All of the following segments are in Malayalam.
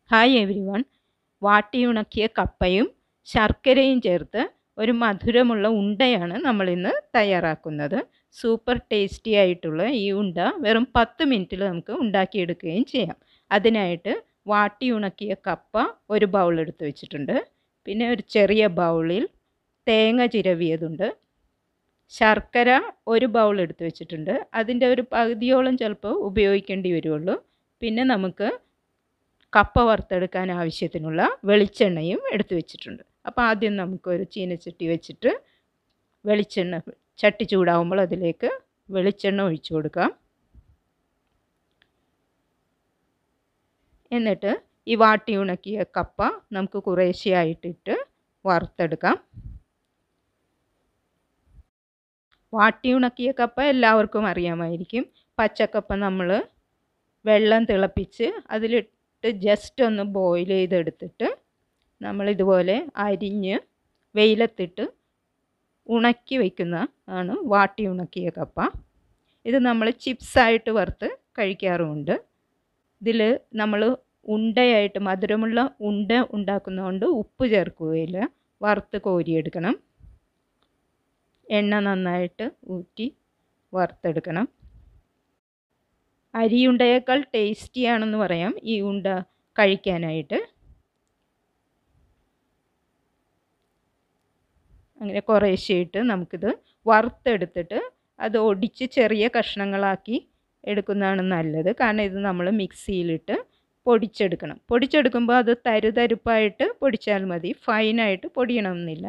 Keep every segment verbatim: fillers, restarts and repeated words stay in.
Hi every one. വാട്ടിയുണക്കിയ കപ്പയും ശർക്കരയും ചേർത്ത് ഒരു മധുരമുള്ള ഉണ്ടയാണ് നമ്മളിന്ന് തയ്യാറാക്കുന്നത്. സൂപ്പർ ടേസ്റ്റി ആയിട്ടുള്ള ഈ ഉണ്ട വെറും പത്ത് മിനിറ്റിൽ നമുക്ക് ഉണ്ടാക്കിയെടുക്കുകയും ചെയ്യാം. അതിനായിട്ട് വാട്ടിയുണക്കിയ കപ്പ ഒരു ബൗൾ എടുത്ത് വെച്ചിട്ടുണ്ട്. പിന്നെ ഒരു ചെറിയ ബൗളിൽ തേങ്ങ ചിരവിയതുണ്ട്. ശർക്കര ഒരു ബൗൾ എടുത്ത് വെച്ചിട്ടുണ്ട്. അതിൻ്റെ ഒരു പകുതിയോളം ചിലപ്പോൾ ഉപയോഗിക്കേണ്ടി വരുള്ളൂ. പിന്നെ നമുക്ക് കപ്പ വറുത്തെടുക്കാൻ ആവശ്യത്തിനുള്ള വെളിച്ചെണ്ണയും എടുത്തു വെച്ചിട്ടുണ്ട്. അപ്പോൾ ആദ്യം നമുക്കൊരു ചീനച്ചട്ടി വെച്ചിട്ട് വെളിച്ചെണ്ണ ചട്ടി ചൂടാവുമ്പോൾ അതിലേക്ക് വെളിച്ചെണ്ണ ഒഴിച്ചു കൊടുക്കാം. എന്നിട്ട് ഈ വാട്ടി ഉണക്കിയ കപ്പ നമുക്ക് കുറേശ്ശെയായിട്ടിട്ട് വറുത്തെടുക്കാം. വാട്ടി ഉണക്കിയ കപ്പ എല്ലാവർക്കും അറിയാമായിരിക്കും. പച്ചക്കപ്പ നമ്മൾ വെള്ളം തിളപ്പിച്ച് അതിലിട്ട് ജസ്റ്റ് ഒന്ന് ബോയിൽ ചെയ്തെടുത്തിട്ട് നമ്മളിതുപോലെ അരിഞ്ഞ് വെയിലത്തിട്ട് ഉണക്കി വയ്ക്കുന്ന ആണ് വാട്ടി ഉണക്കിയ കപ്പ. ഇത് നമ്മൾ ചിപ്സായിട്ട് വറുത്ത് കഴിക്കാറുമുണ്ട്. ഇതിൽ നമ്മൾ ഉണ്ടയായിട്ട് മധുരമുള്ള ഉണ്ട ഉണ്ടാക്കുന്നതുകൊണ്ട് ഉപ്പ് ചേർക്കുകയില്ല. വറുത്ത് കോരിയെടുക്കണം. എണ്ണ നന്നായിട്ട് ഊറ്റി വറുത്തെടുക്കണം. അരിയുണ്ടയേക്കാൾ ടേസ്റ്റിയാണെന്ന് പറയാം ഈ ഉണ്ട കഴിക്കാനായിട്ട്. അങ്ങനെ കുറേശ്ശെയിട്ട് നമുക്കിത് വറുത്തെടുത്തിട്ട് അത് ഒടിച്ച് ചെറിയ കഷ്ണങ്ങളാക്കി എടുക്കുന്നതാണ് നല്ലത്. കാരണം ഇത് നമ്മൾ മിക്സിയിലിട്ട് പൊടിച്ചെടുക്കണം. പൊടിച്ചെടുക്കുമ്പോൾ അത് തരുതരുപ്പായിട്ട് പൊടിച്ചാൽ മതി, ഫൈനായിട്ട് പൊടിയണമെന്നില്ല.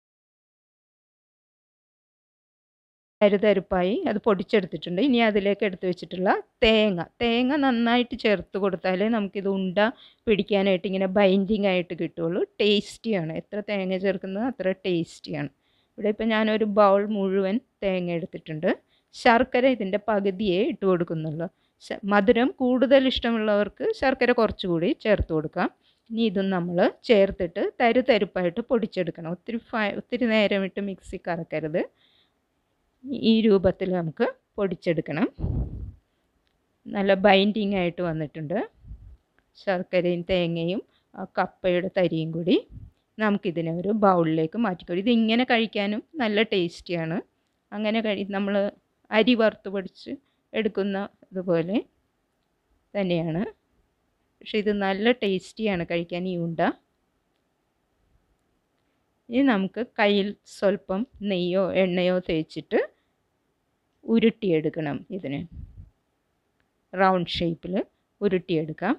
തരുതരുപ്പായി അത് പൊടിച്ചെടുത്തിട്ടുണ്ട്. ഇനി അതിലേക്ക് എടുത്ത് വെച്ചിട്ടുള്ള തേങ്ങ തേങ്ങ നന്നായിട്ട് ചേർത്ത് കൊടുത്താലേ നമുക്കിത് ഉണ്ട പിടിക്കാനായിട്ട് ഇങ്ങനെ ബൈൻഡിങ് ആയിട്ട് കിട്ടുള്ളൂ. ടേസ്റ്റിയാണ്. എത്ര തേങ്ങ ചേർക്കുന്നത് അത്ര ടേസ്റ്റിയാണ്. ഇവിടെ ഇപ്പോൾ ഞാനൊരു ബൗൾ മുഴുവൻ തേങ്ങ എടുത്തിട്ടുണ്ട്. ശർക്കര ഇതിൻ്റെ പകുതിയേ ഇട്ട് കൊടുക്കുന്നുള്ളൂ. മധുരം കൂടുതൽ ഇഷ്ടമുള്ളവർക്ക് ശർക്കര കുറച്ചുകൂടി ചേർത്ത് കൊടുക്കാം. ഇനി ഇതും നമ്മൾ ചേർത്തിട്ട് തരുതരുപ്പായിട്ട് പൊടിച്ചെടുക്കണം. ഒത്തിരി ഫൈ ഒത്തിരി നേരം ഇട്ട് മിക്സി കറക്കരുത്. ഈ രൂപത്തിൽ നമുക്ക് പൊടിച്ചെടുക്കണം. നല്ല ബൈൻഡിങ് ആയിട്ട് വന്നിട്ടുണ്ട്. ശർക്കരയും തേങ്ങയും കപ്പയുടെ തരിയും കൂടി നമുക്കിതിനെ ഒരു ബൗളിലേക്ക് മാറ്റിക്കൊള്ളു. ഇതിങ്ങനെ കഴിക്കാനും നല്ല ടേസ്റ്റിയാണ്. അങ്ങനെ കഴി നമ്മൾ അരി വറുത്ത് പൊടിച്ച് എടുക്കുന്ന ഇതുപോലെ തന്നെയാണ്. പക്ഷെ ഇത് നല്ല ടേസ്റ്റിയാണ് കഴിക്കാൻ ഈ ഉണ്ട. ഇനി നമുക്ക് കയ്യിൽ സ്വല്പം നെയ്യോ എണ്ണയോ തേച്ചിട്ട് ഉരുട്ടിയെടുക്കണം. ഇതിന് റൗണ്ട് ഷേപ്പിൽ ഉരുട്ടിയെടുക്കാം.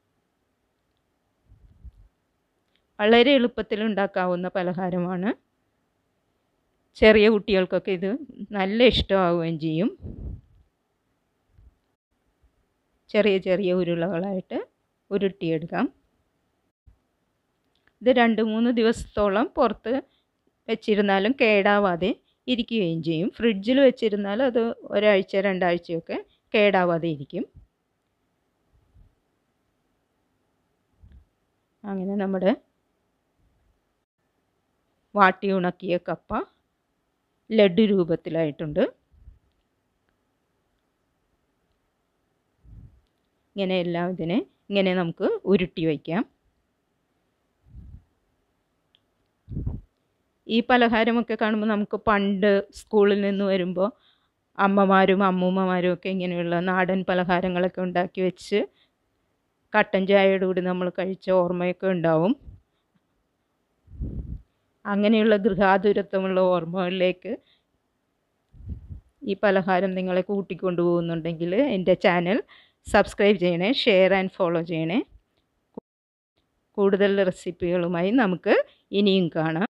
വളരെ എളുപ്പത്തിൽ ഉണ്ടാക്കാവുന്ന പലഹാരമാണ്. ചെറിയ കുട്ടികൾക്കൊക്കെ ഇത് നല്ല ഇഷ്ടമാവുകയും ചെയ്യും. ചെറിയ ചെറിയ ഉരുളകളായിട്ട് ഉരുട്ടിയെടുക്കാം. ഇത് രണ്ട് മൂന്ന് ദിവസത്തോളം പുറത്ത് വെച്ചിരുന്നാലും കേടാവാതെ ഇരിക്കുകയും ചെയ്യും. ഫ്രിഡ്ജിൽ വെച്ചിരുന്നാൽ അത് ഒരാഴ്ച രണ്ടാഴ്ചയൊക്കെ കേടാവാതെ ഇരിക്കും. അങ്ങനെ നമ്മുടെ വാട്ടി ഉണക്കിയ കപ്പ ലഡു രൂപത്തിലായിട്ടുണ്ട്. ഇങ്ങനെ എല്ലാം ഇതിനെ ഇങ്ങനെ നമുക്ക് ഉരുട്ടി വയ്ക്കാം. ഈ പലഹാരമൊക്കെ കാണുമ്പോൾ നമുക്ക് പണ്ട് സ്കൂളിൽ നിന്ന് വരുമ്പോൾ അമ്മമാരും അമ്മൂമ്മമാരും ഒക്കെ ഇങ്ങനെയുള്ള നാടൻ പലഹാരങ്ങളൊക്കെ ഉണ്ടാക്കി വെച്ച് കട്ടൻ ചായയുടെ കൂടി നമ്മൾ കഴിച്ച ഓർമ്മയൊക്കെ ഉണ്ടാവും. അങ്ങനെയുള്ള ഗൃഹാതുരത്വമുള്ള ഓർമ്മകളിലേക്ക് ഈ പലഹാരം നിങ്ങളെ കൂട്ടിക്കൊണ്ടു പോകുന്നുണ്ടെങ്കിൽ എൻ്റെ ചാനൽ സബ്സ്ക്രൈബ് ചെയ്യണേ, ഷെയർ ആൻഡ് ഫോളോ ചെയ്യണേ. കൂടുതൽ റെസിപ്പികളുമായി നമുക്ക് ഇനിയും കാണാം.